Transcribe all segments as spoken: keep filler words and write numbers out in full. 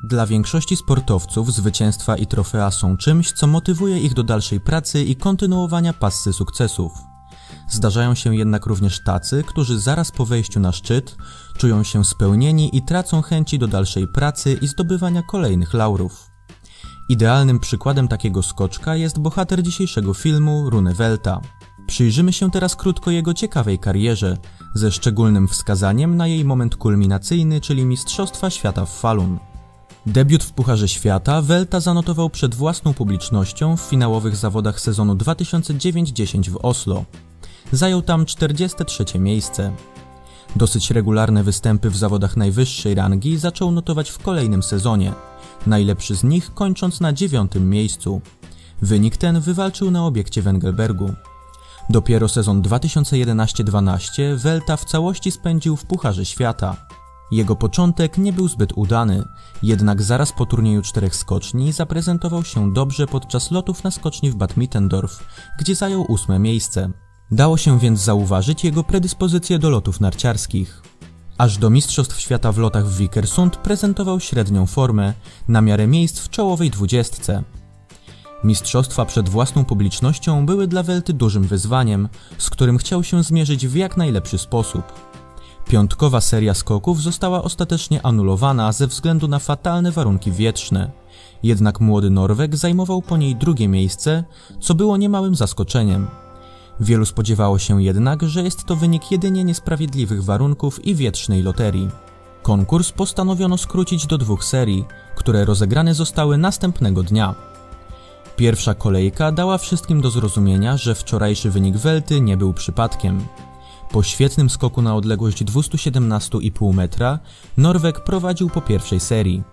Dla większości sportowców zwycięstwa i trofea są czymś, co motywuje ich do dalszej pracy i kontynuowania passy sukcesów. Zdarzają się jednak również tacy, którzy zaraz po wejściu na szczyt czują się spełnieni i tracą chęci do dalszej pracy i zdobywania kolejnych laurów. Idealnym przykładem takiego skoczka jest bohater dzisiejszego filmu Rune Velta. Przyjrzymy się teraz krótko jego ciekawej karierze, ze szczególnym wskazaniem na jej moment kulminacyjny, czyli Mistrzostwa Świata w Falun. Debiut w Pucharze Świata Velta zanotował przed własną publicznością w finałowych zawodach sezonu dwa tysiące dziewięć dziesięć w Oslo. Zajął tam czterdzieste trzecie miejsce. Dosyć regularne występy w zawodach najwyższej rangi zaczął notować w kolejnym sezonie, najlepszy z nich kończąc na dziewiątym miejscu. Wynik ten wywalczył na obiekcie w Engelbergu. Dopiero sezon dwa tysiące jedenaście dwanaście Velta w całości spędził w Pucharze Świata. Jego początek nie był zbyt udany, jednak zaraz po turnieju czterech skoczni zaprezentował się dobrze podczas lotów na skoczni w Bad Mittendorf, gdzie zajął ósme miejsce. Dało się więc zauważyć jego predyspozycje do lotów narciarskich. Aż do Mistrzostw Świata w lotach w Vikersund prezentował średnią formę, na miarę miejsc w czołowej dwudziestce. Mistrzostwa przed własną publicznością były dla Velty dużym wyzwaniem, z którym chciał się zmierzyć w jak najlepszy sposób. Piątkowa seria skoków została ostatecznie anulowana ze względu na fatalne warunki wietrzne. Jednak młody Norweg zajmował po niej drugie miejsce, co było niemałym zaskoczeniem. Wielu spodziewało się jednak, że jest to wynik jedynie niesprawiedliwych warunków i wietrznej loterii. Konkurs postanowiono skrócić do dwóch serii, które rozegrane zostały następnego dnia. Pierwsza kolejka dała wszystkim do zrozumienia, że wczorajszy wynik Velty nie był przypadkiem. Po świetnym skoku na odległość dwieście siedemnaście i pół metra Norweg prowadził po pierwszej serii.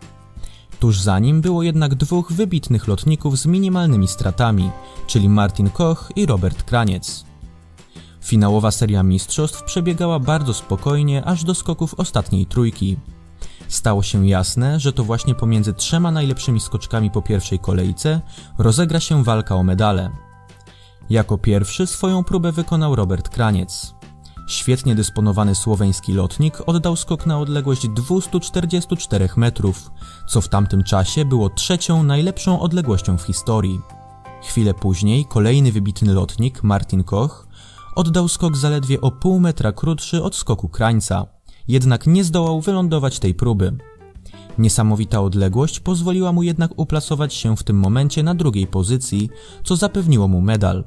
Tuż za nim było jednak dwóch wybitnych lotników z minimalnymi stratami, czyli Martin Koch i Robert Kraniec. Finałowa seria mistrzostw przebiegała bardzo spokojnie aż do skoków ostatniej trójki. Stało się jasne, że to właśnie pomiędzy trzema najlepszymi skoczkami po pierwszej kolejce rozegra się walka o medale. Jako pierwszy swoją próbę wykonał Robert Kraniec. Świetnie dysponowany słoweński lotnik oddał skok na odległość dwieście czterdzieści cztery metrów, co w tamtym czasie było trzecią najlepszą odległością w historii. Chwilę później kolejny wybitny lotnik, Martin Koch, oddał skok zaledwie o pół metra krótszy od skoku Krańca, jednak nie zdołał wylądować tej próby. Niesamowita odległość pozwoliła mu jednak uplasować się w tym momencie na drugiej pozycji, co zapewniło mu medal.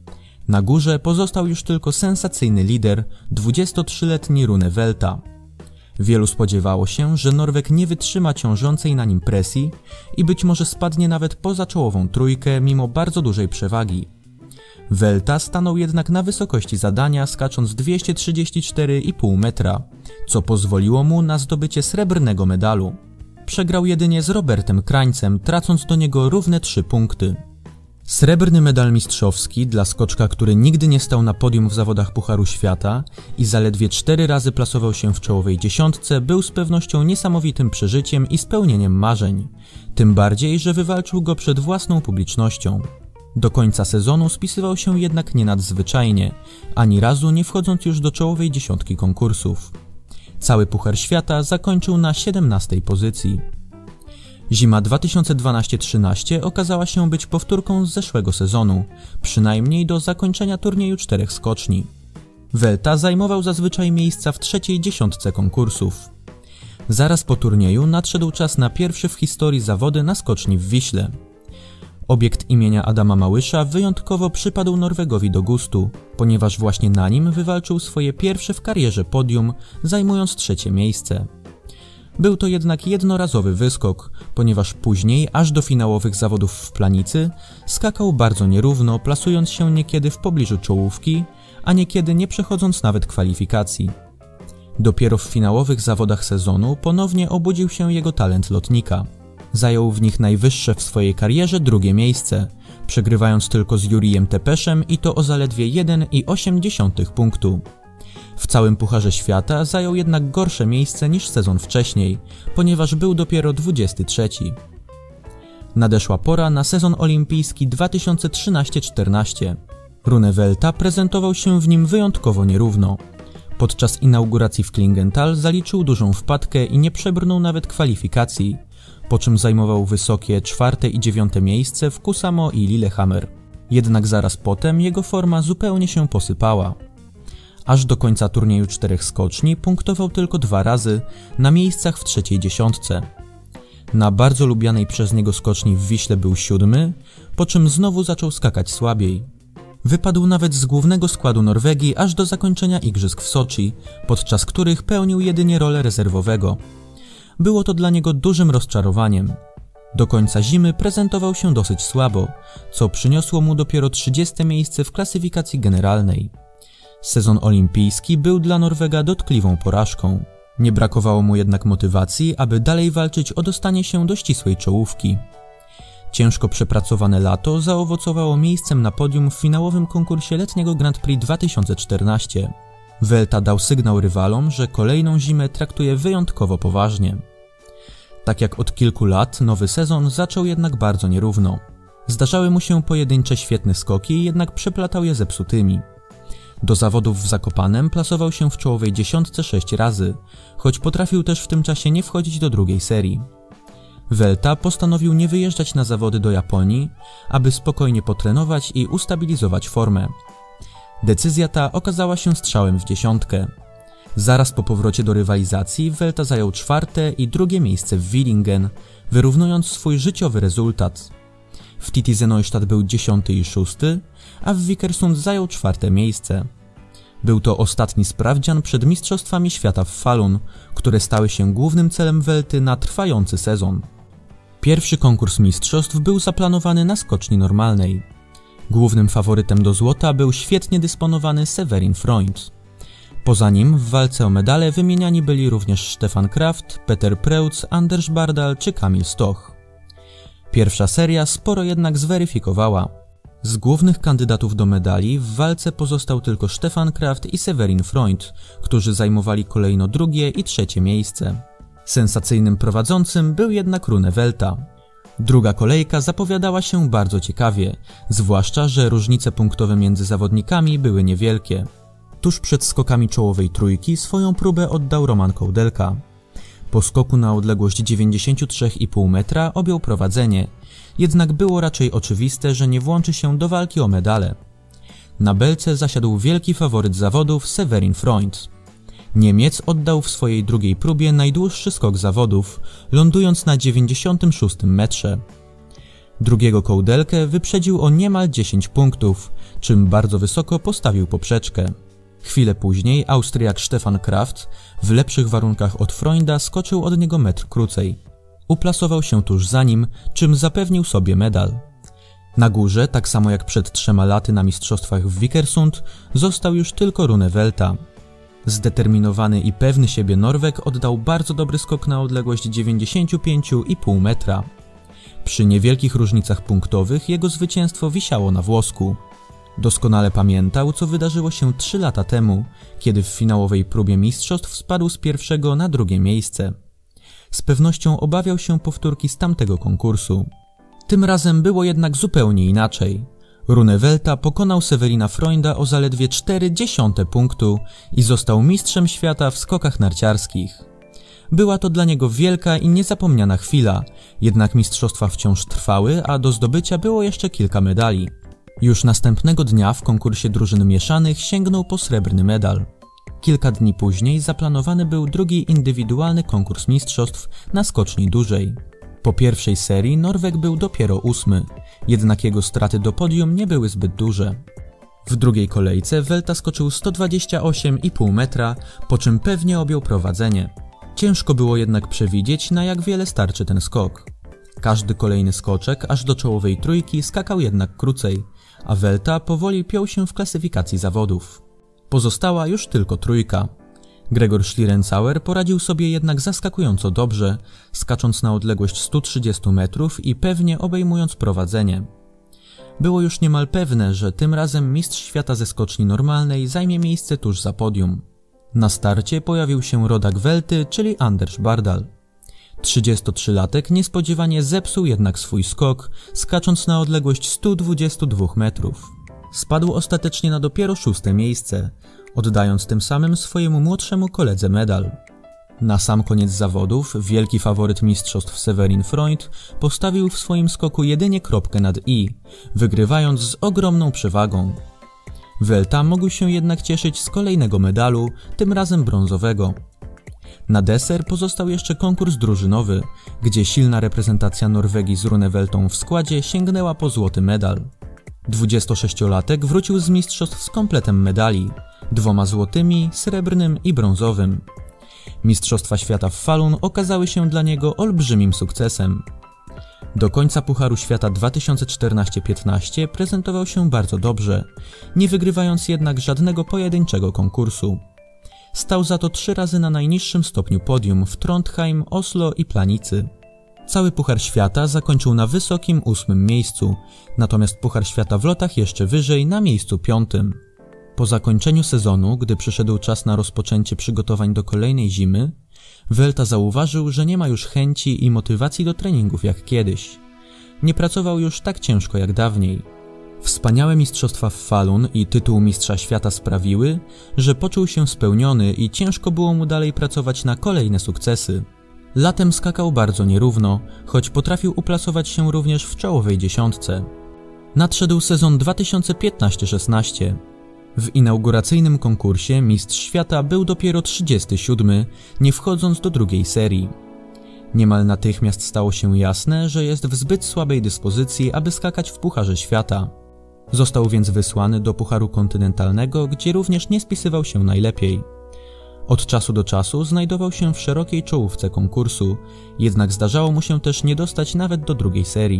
Na górze pozostał już tylko sensacyjny lider, dwudziestotrzyletni Rune Velta. Wielu spodziewało się, że Norweg nie wytrzyma ciążącej na nim presji i być może spadnie nawet poza czołową trójkę mimo bardzo dużej przewagi. Velta stanął jednak na wysokości zadania, skacząc dwieście trzydzieści cztery i pół metra, co pozwoliło mu na zdobycie srebrnego medalu. Przegrał jedynie z Robertem Krańcem, tracąc do niego równe trzy punkty. Srebrny medal mistrzowski dla skoczka, który nigdy nie stał na podium w zawodach Pucharu Świata i zaledwie cztery razy plasował się w czołowej dziesiątce, był z pewnością niesamowitym przeżyciem i spełnieniem marzeń. Tym bardziej, że wywalczył go przed własną publicznością. Do końca sezonu spisywał się jednak nie nadzwyczajnie, ani razu nie wchodząc już do czołowej dziesiątki konkursów. Cały Puchar Świata zakończył na siedemnastej pozycji. Zima dwa tysiące dwanaście trzynaście okazała się być powtórką z zeszłego sezonu, przynajmniej do zakończenia turnieju czterech skoczni. Velta zajmował zazwyczaj miejsca w trzeciej dziesiątce konkursów. Zaraz po turnieju nadszedł czas na pierwsze w historii zawody na skoczni w Wiśle. Obiekt imienia Adama Małysza wyjątkowo przypadł Norwegowi do gustu, ponieważ właśnie na nim wywalczył swoje pierwsze w karierze podium, zajmując trzecie miejsce. Był to jednak jednorazowy wyskok, ponieważ później, aż do finałowych zawodów w Planicy, skakał bardzo nierówno, plasując się niekiedy w pobliżu czołówki, a niekiedy nie przechodząc nawet kwalifikacji. Dopiero w finałowych zawodach sezonu ponownie obudził się jego talent lotnika. Zajął w nich najwyższe w swojej karierze drugie miejsce, przegrywając tylko z Jurijem Tepeszem i to o zaledwie jeden i osiem dziesiątych punktu. W całym Pucharze Świata zajął jednak gorsze miejsce niż sezon wcześniej, ponieważ był dopiero dwudziesty trzeci. Nadeszła pora na sezon olimpijski dwa tysiące trzynaście czternaście. Rune Velta prezentował się w nim wyjątkowo nierówno. Podczas inauguracji w Klingenthal zaliczył dużą wpadkę i nie przebrnął nawet kwalifikacji. po czym zajmował wysokie czwarte i dziewiąte miejsce w Kusamo i Lillehammer. Jednak zaraz potem jego forma zupełnie się posypała. Aż do końca turnieju czterech skoczni punktował tylko dwa razy na miejscach w trzeciej dziesiątce. Na bardzo lubianej przez niego skoczni w Wiśle był siódmy, po czym znowu zaczął skakać słabiej. Wypadł nawet z głównego składu Norwegii aż do zakończenia igrzysk w Soczi, podczas których pełnił jedynie rolę rezerwowego. Było to dla niego dużym rozczarowaniem. Do końca zimy prezentował się dosyć słabo, co przyniosło mu dopiero trzydzieste miejsce w klasyfikacji generalnej. Sezon olimpijski był dla Norwega dotkliwą porażką. Nie brakowało mu jednak motywacji, aby dalej walczyć o dostanie się do ścisłej czołówki. Ciężko przepracowane lato zaowocowało miejscem na podium w finałowym konkursie letniego Grand Prix dwa tysiące czternastego. Welta dał sygnał rywalom, że kolejną zimę traktuje wyjątkowo poważnie. Tak jak od kilku lat, nowy sezon zaczął jednak bardzo nierówno. Zdarzały mu się pojedyncze świetne skoki, jednak przeplatał je zepsutymi. Do zawodów w Zakopanem plasował się w czołowej dziesiątce sześć razy, choć potrafił też w tym czasie nie wchodzić do drugiej serii. Welta postanowił nie wyjeżdżać na zawody do Japonii, aby spokojnie potrenować i ustabilizować formę. Decyzja ta okazała się strzałem w dziesiątkę. Zaraz po powrocie do rywalizacji Welta zajął czwarte i drugie miejsce w Willingen, wyrównując swój życiowy rezultat. W Titisee Neustadt był dziesiąty i szósty, a w Vikersund zajął czwarte miejsce. Był to ostatni sprawdzian przed Mistrzostwami Świata w Falun, które stały się głównym celem Welty na trwający sezon. Pierwszy konkurs mistrzostw był zaplanowany na skoczni normalnej. Głównym faworytem do złota był świetnie dysponowany Severin Freund. Poza nim w walce o medale wymieniani byli również Stefan Kraft, Peter Preutz, Anders Bardal czy Kamil Stoch. Pierwsza seria sporo jednak zweryfikowała. Z głównych kandydatów do medali w walce pozostał tylko Stefan Kraft i Severin Freund, którzy zajmowali kolejno drugie i trzecie miejsce. Sensacyjnym prowadzącym był jednak Rune Welta. Druga kolejka zapowiadała się bardzo ciekawie, zwłaszcza że różnice punktowe między zawodnikami były niewielkie. Tuż przed skokami czołowej trójki swoją próbę oddał Roman Koudelka. Po skoku na odległość dziewięćdziesiąt trzy i pół metra objął prowadzenie, jednak było raczej oczywiste, że nie włączy się do walki o medale. Na belce zasiadł wielki faworyt zawodów Severin Freund. Niemiec oddał w swojej drugiej próbie najdłuższy skok zawodów, lądując na dziewięćdziesiątym szóstym metrze. Drugiego Koudelkę wyprzedził o niemal dziesięć punktów, czym bardzo wysoko postawił poprzeczkę. Chwilę później Austriak Stefan Kraft w lepszych warunkach od Freunda skoczył od niego metr krócej. Uplasował się tuż za nim, czym zapewnił sobie medal. Na górze, tak samo jak przed trzema laty na mistrzostwach w Vikersund, został już tylko Rune Welta. Zdeterminowany i pewny siebie Norweg oddał bardzo dobry skok na odległość dziewięćdziesiąt pięć i pół metra. Przy niewielkich różnicach punktowych jego zwycięstwo wisiało na włosku. Doskonale pamiętał, co wydarzyło się trzy lata temu, kiedy w finałowej próbie mistrzostw spadł z pierwszego na drugie miejsce. Z pewnością obawiał się powtórki z tamtego konkursu. Tym razem było jednak zupełnie inaczej. Rune Welta pokonał Severina Freunda o zaledwie cztery dziesiąte punktu i został mistrzem świata w skokach narciarskich. Była to dla niego wielka i niezapomniana chwila, jednak mistrzostwa wciąż trwały, a do zdobycia było jeszcze kilka medali. Już następnego dnia w konkursie drużyn mieszanych sięgnął po srebrny medal. Kilka dni później zaplanowany był drugi indywidualny konkurs mistrzostw na skoczni dużej. Po pierwszej serii Norweg był dopiero ósmy, jednak jego straty do podium nie były zbyt duże. W drugiej kolejce Welta skoczył sto dwadzieścia osiem i pół metra, po czym pewnie objął prowadzenie. Ciężko było jednak przewidzieć, na jak wiele starczy ten skok. Każdy kolejny skoczek aż do czołowej trójki skakał jednak krócej, a Welta powoli piął się w klasyfikacji zawodów. Pozostała już tylko trójka. Gregor Schlierenzauer poradził sobie jednak zaskakująco dobrze, skacząc na odległość stu trzydziestu metrów i pewnie obejmując prowadzenie. Było już niemal pewne, że tym razem mistrz świata ze skoczni normalnej zajmie miejsce tuż za podium. Na starcie pojawił się rodak Welty, czyli Anders Bardal. trzydziestotrzylatek niespodziewanie zepsuł jednak swój skok, skacząc na odległość stu dwudziestu dwóch metrów. Spadł ostatecznie na dopiero szóste miejsce, oddając tym samym swojemu młodszemu koledze medal. Na sam koniec zawodów wielki faworyt mistrzostw Severin Freund postawił w swoim skoku jedynie kropkę nad i, wygrywając z ogromną przewagą. Welta mógł się jednak cieszyć z kolejnego medalu, tym razem brązowego. Na deser pozostał jeszcze konkurs drużynowy, gdzie silna reprezentacja Norwegii z Runeweltą w składzie sięgnęła po złoty medal. dwudziestosześciolatek wrócił z mistrzostw z kompletem medali, dwoma złotymi, srebrnym i brązowym. Mistrzostwa świata w Falun okazały się dla niego olbrzymim sukcesem. Do końca Pucharu Świata dwa tysiące czternaście piętnaście prezentował się bardzo dobrze, nie wygrywając jednak żadnego pojedynczego konkursu. Stał za to trzy razy na najniższym stopniu podium w Trondheim, Oslo i Planicy. Cały Puchar Świata zakończył na wysokim ósmym miejscu, natomiast Puchar Świata w lotach jeszcze wyżej na miejscu piątym. Po zakończeniu sezonu, gdy przyszedł czas na rozpoczęcie przygotowań do kolejnej zimy, Welta zauważył, że nie ma już chęci i motywacji do treningów jak kiedyś. Nie pracował już tak ciężko jak dawniej. Wspaniałe mistrzostwa w Falun i tytuł mistrza świata sprawiły, że poczuł się spełniony i ciężko było mu dalej pracować na kolejne sukcesy. Latem skakał bardzo nierówno, choć potrafił uplasować się również w czołowej dziesiątce. Nadszedł sezon dwa tysiące piętnaście szesnaście. W inauguracyjnym konkursie mistrz świata był dopiero trzydziesty siódmy, nie wchodząc do drugiej serii. Niemal natychmiast stało się jasne, że jest w zbyt słabej dyspozycji, aby skakać w Pucharze Świata. Został więc wysłany do Pucharu Kontynentalnego, gdzie również nie spisywał się najlepiej. Od czasu do czasu znajdował się w szerokiej czołówce konkursu, jednak zdarzało mu się też nie dostać nawet do drugiej serii.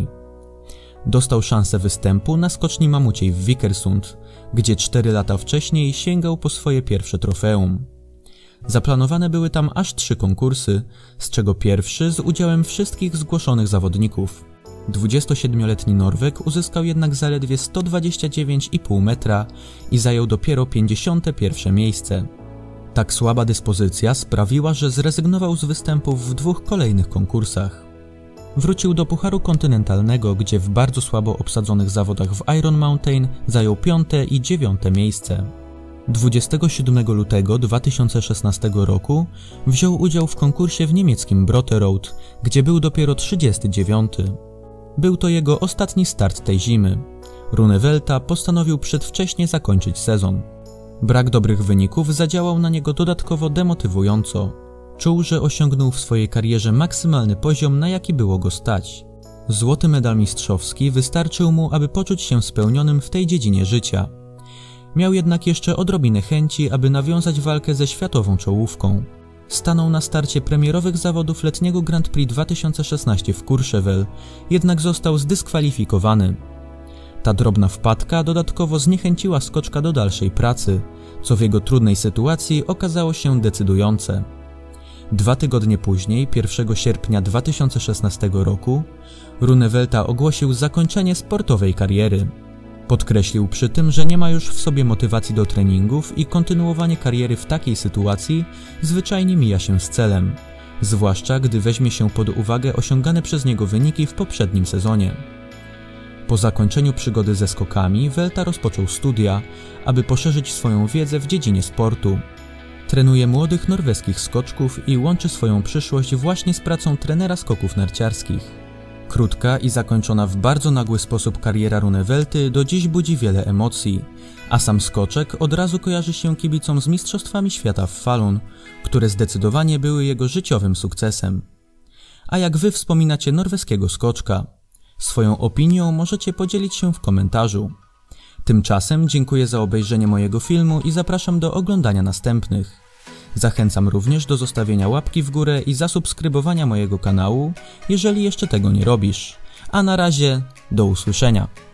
Dostał szansę występu na skoczni mamuciej w Vikersund, gdzie cztery lata wcześniej sięgał po swoje pierwsze trofeum. Zaplanowane były tam aż trzy konkursy, z czego pierwszy z udziałem wszystkich zgłoszonych zawodników. dwudziestosiedmioletni Norweg uzyskał jednak zaledwie sto dwadzieścia dziewięć i pół metra i zajął dopiero pięćdziesiąte pierwsze miejsce. Tak słaba dyspozycja sprawiła, że zrezygnował z występów w dwóch kolejnych konkursach. Wrócił do Pucharu Kontynentalnego, gdzie w bardzo słabo obsadzonych zawodach w Iron Mountain zajął piąte i dziewiąte miejsce. dwudziestego siódmego lutego dwa tysiące szesnastego roku wziął udział w konkursie w niemieckim Brotterode, gdzie był dopiero trzydziesty dziewiąty. Był to jego ostatni start tej zimy. Runewelta postanowił przedwcześnie zakończyć sezon. Brak dobrych wyników zadziałał na niego dodatkowo demotywująco. Czuł, że osiągnął w swojej karierze maksymalny poziom, na jaki było go stać. Złoty medal mistrzowski wystarczył mu, aby poczuć się spełnionym w tej dziedzinie życia. Miał jednak jeszcze odrobinę chęci, aby nawiązać walkę ze światową czołówką. Stanął na starcie premierowych zawodów letniego Grand Prix dwa tysiące szesnaście w Courchevel, jednak został zdyskwalifikowany. Ta drobna wpadka dodatkowo zniechęciła skoczka do dalszej pracy, co w jego trudnej sytuacji okazało się decydujące. Dwa tygodnie później, pierwszego sierpnia dwa tysiące szesnastego roku, Runewelta ogłosił zakończenie sportowej kariery. Podkreślił przy tym, że nie ma już w sobie motywacji do treningów i kontynuowanie kariery w takiej sytuacji zwyczajnie mija się z celem, zwłaszcza gdy weźmie się pod uwagę osiągane przez niego wyniki w poprzednim sezonie. Po zakończeniu przygody ze skokami, Welta rozpoczął studia, aby poszerzyć swoją wiedzę w dziedzinie sportu. Trenuje młodych norweskich skoczków i łączy swoją przyszłość właśnie z pracą trenera skoków narciarskich. Krótka i zakończona w bardzo nagły sposób kariera Runewelty do dziś budzi wiele emocji, a sam skoczek od razu kojarzy się kibicom z Mistrzostwami Świata w Falun, które zdecydowanie były jego życiowym sukcesem. A jak wy wspominacie norweskiego skoczka? Swoją opinią możecie podzielić się w komentarzu. Tymczasem dziękuję za obejrzenie mojego filmu i zapraszam do oglądania następnych. Zachęcam również do zostawienia łapki w górę i zasubskrybowania mojego kanału, jeżeli jeszcze tego nie robisz. A na razie, do usłyszenia.